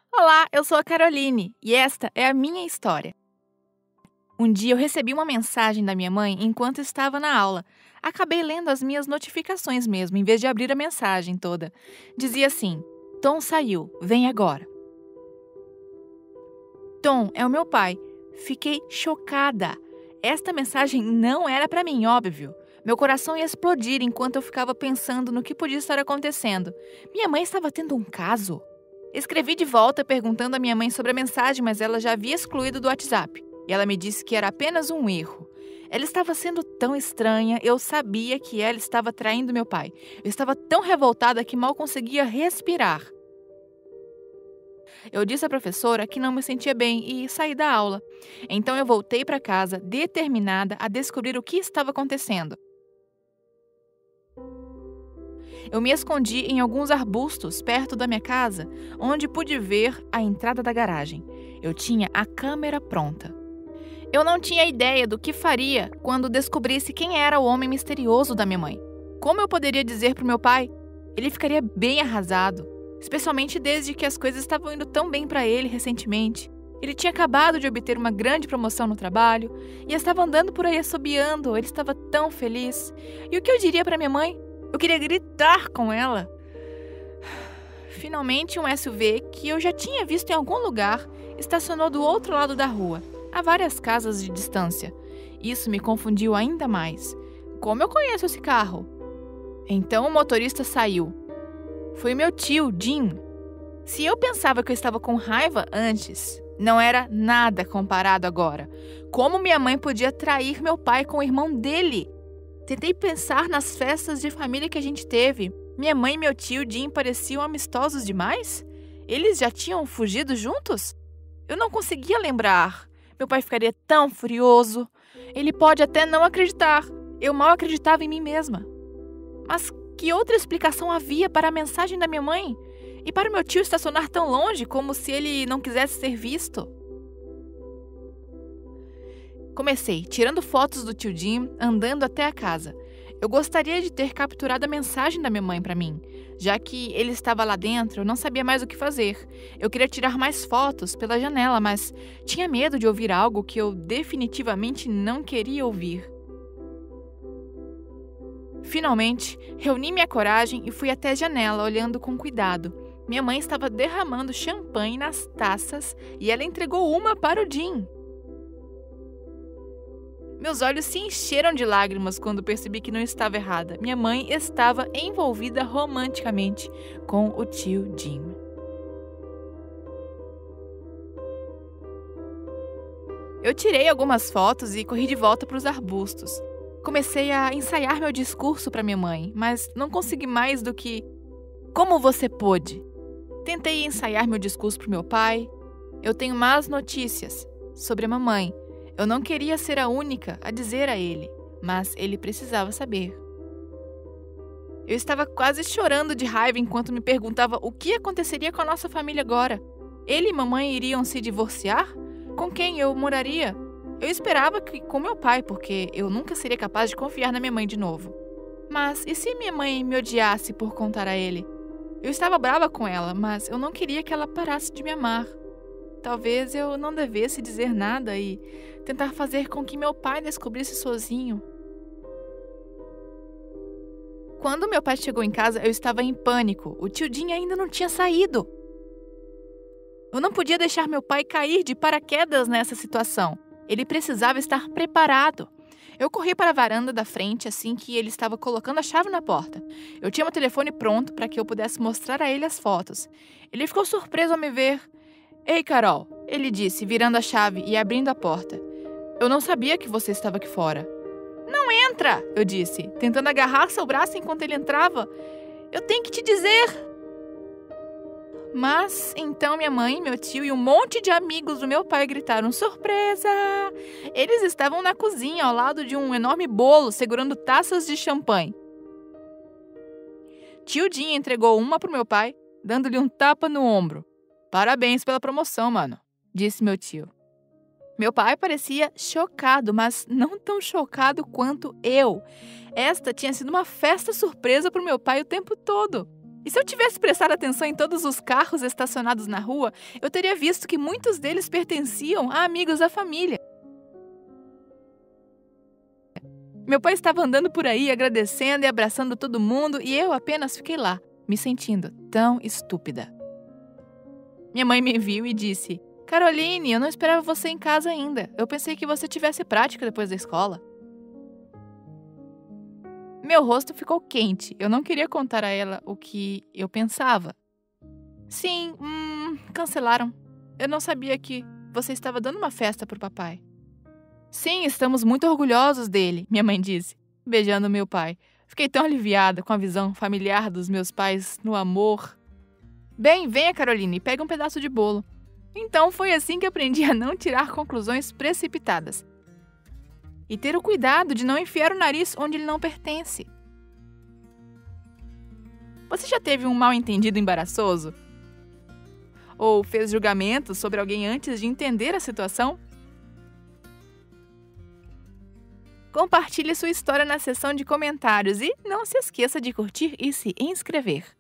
Olá, eu sou a Caroline e esta é a minha história. Um dia eu recebi uma mensagem da minha mãe enquanto estava na aula. Acabei lendo as minhas notificações mesmo, em vez de abrir a mensagem toda. Dizia assim: Tom saiu, vem agora. Tom é o meu pai. Fiquei chocada. Esta mensagem não era para mim, óbvio. Meu coração ia explodir enquanto eu ficava pensando no que podia estar acontecendo. Minha mãe estava tendo um caso? Escrevi de volta perguntando à minha mãe sobre a mensagem, mas ela já havia excluído do WhatsApp. E ela me disse que era apenas um erro. Ela estava sendo tão estranha, eu sabia que ela estava traindo meu pai. Eu estava tão revoltada que mal conseguia respirar. Eu disse à professora que não me sentia bem e saí da aula. Então eu voltei para casa, determinada a descobrir o que estava acontecendo. Eu me escondi em alguns arbustos perto da minha casa, onde pude ver a entrada da garagem. Eu tinha a câmera pronta. Eu não tinha ideia do que faria quando descobrisse quem era o homem misterioso da minha mãe. Como eu poderia dizer para o meu pai? Ele ficaria bem arrasado, especialmente desde que as coisas estavam indo tão bem para ele recentemente. Ele tinha acabado de obter uma grande promoção no trabalho e estava andando por aí assobiando. Ele estava tão feliz. E o que eu diria para minha mãe? Eu queria gritar com ela. Finalmente, um SUV que eu já tinha visto em algum lugar estacionou do outro lado da rua, a várias casas de distância. Isso me confundiu ainda mais. Como eu conheço esse carro? Então o motorista saiu. Foi meu tio, Jim. Se eu pensava que eu estava com raiva antes, não era nada comparado agora. Como minha mãe podia trair meu pai com o irmão dele? Tentei pensar nas festas de família que a gente teve. Minha mãe e meu tio Jim pareciam amistosos demais? Eles já tinham fugido juntos? Eu não conseguia lembrar. Meu pai ficaria tão furioso. Ele pode até não acreditar. Eu mal acreditava em mim mesma. Mas que outra explicação havia para a mensagem da minha mãe? E para o meu tio estacionar tão longe, como se ele não quisesse ser visto? Comecei tirando fotos do tio Jim, andando até a casa. Eu gostaria de ter capturado a mensagem da minha mãe para mim. Já que ele estava lá dentro, eu não sabia mais o que fazer. Eu queria tirar mais fotos pela janela, mas tinha medo de ouvir algo que eu definitivamente não queria ouvir. Finalmente, reuni minha coragem e fui até a janela, olhando com cuidado. Minha mãe estava derramando champanhe nas taças e ela entregou uma para o Jim. Meus olhos se encheram de lágrimas quando percebi que não estava errada. Minha mãe estava envolvida romanticamente com o tio Jim. Eu tirei algumas fotos e corri de volta para os arbustos. Comecei a ensaiar meu discurso para minha mãe, mas não consegui mais do que: Como você pôde? Tentei ensaiar meu discurso para meu pai. Eu tenho más notícias sobre a mamãe. Eu não queria ser a única a dizer a ele, mas ele precisava saber. Eu estava quase chorando de raiva enquanto me perguntava o que aconteceria com a nossa família agora. Ele e mamãe iriam se divorciar? Com quem eu moraria? Eu esperava que com meu pai, porque eu nunca seria capaz de confiar na minha mãe de novo. Mas e se minha mãe me odiasse por contar a ele? Eu estava brava com ela, mas eu não queria que ela parasse de me amar. Talvez eu não devesse dizer nada e tentar fazer com que meu pai descobrisse sozinho. Quando meu pai chegou em casa, eu estava em pânico. O tio Jim ainda não tinha saído. Eu não podia deixar meu pai cair de paraquedas nessa situação. Ele precisava estar preparado. Eu corri para a varanda da frente assim que ele estava colocando a chave na porta. Eu tinha meu telefone pronto para que eu pudesse mostrar a ele as fotos. Ele ficou surpreso ao me ver. Ei, Carol, ele disse, virando a chave e abrindo a porta. Eu não sabia que você estava aqui fora. Não entra, eu disse, tentando agarrar seu braço enquanto ele entrava. Eu tenho que te dizer. Mas então minha mãe, meu tio e um monte de amigos do meu pai gritaram surpresa. Eles estavam na cozinha ao lado de um enorme bolo segurando taças de champanhe. Tio Jim entregou uma para o meu pai, dando-lhe um tapa no ombro. Parabéns pela promoção, mano, disse meu tio. Meu pai parecia chocado, mas não tão chocado quanto eu. Esta tinha sido uma festa surpresa para o meu pai o tempo todo. E se eu tivesse prestado atenção em todos os carros estacionados na rua, eu teria visto que muitos deles pertenciam a amigos da família. Meu pai estava andando por aí, agradecendo e abraçando todo mundo, e eu apenas fiquei lá, me sentindo tão estúpida. Minha mãe me viu e disse: Caroline, eu não esperava você em casa ainda. Eu pensei que você tivesse prática depois da escola. Meu rosto ficou quente. Eu não queria contar a ela o que eu pensava. Sim, cancelaram. Eu não sabia que você estava dando uma festa pro papai. Sim, estamos muito orgulhosos dele, minha mãe disse, beijando meu pai. Fiquei tão aliviada com a visão familiar dos meus pais no amor. Bem, venha, Caroline, e pegue um pedaço de bolo. Então foi assim que aprendi a não tirar conclusões precipitadas. E ter o cuidado de não enfiar o nariz onde ele não pertence. Você já teve um mal-entendido embaraçoso? Ou fez julgamentos sobre alguém antes de entender a situação? Compartilhe sua história na seção de comentários e não se esqueça de curtir e se inscrever.